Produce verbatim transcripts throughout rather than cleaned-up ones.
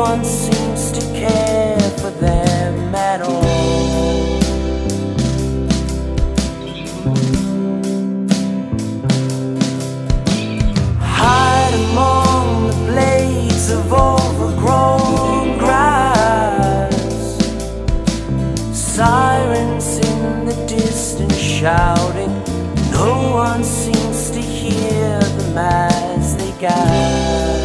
one seems to care for them at all. Hide among the blades of overgrown grass, sirens in the distance shouting. No one seems to hear them as they gasp.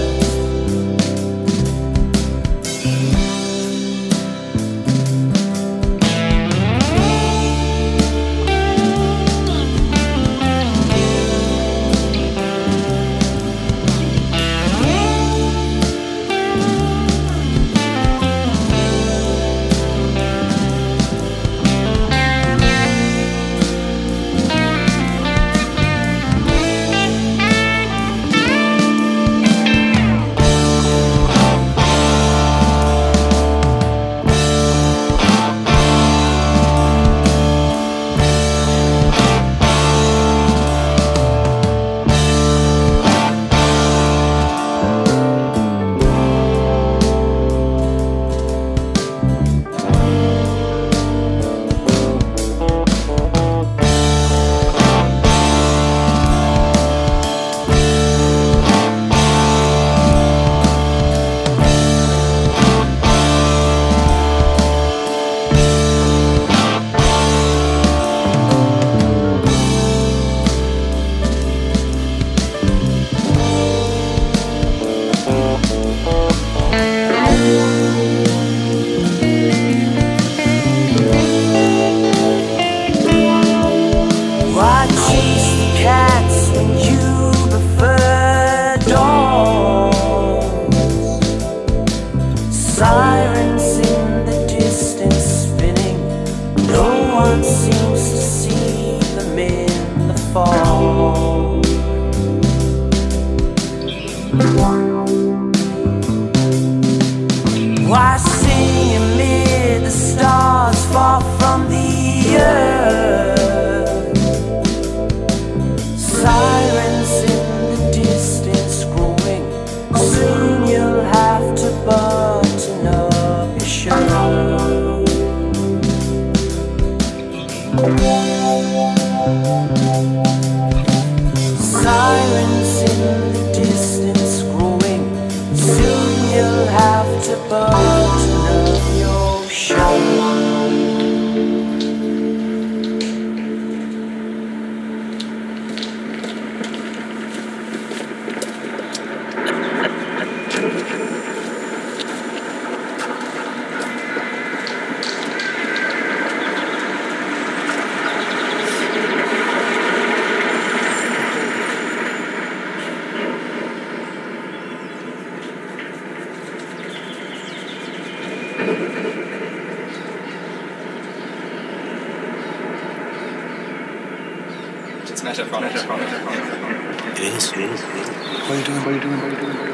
Sirens in the distance spinning. No one seems to see them in the fall. Why sing amid the stars far from the earth? Sirens in the distance growing. Soon you'll have to button up your shirt. Sirens in the distance growing. Soon you'll have to button up your shirt. It's metaphonic. It is. It is. What are you doing? What are you doing? What are you doing?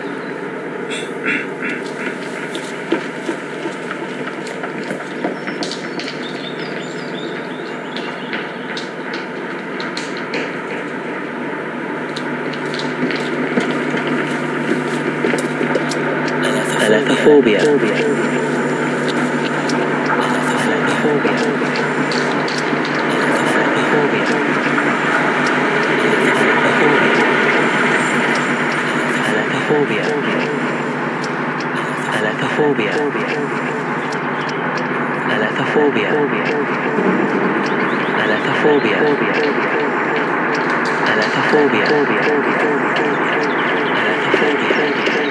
Alethophobia. Alethophobia. Alethophobia. Alethophobia. Alethophobia. Alethophobia. Alethophobia. Alethophobia.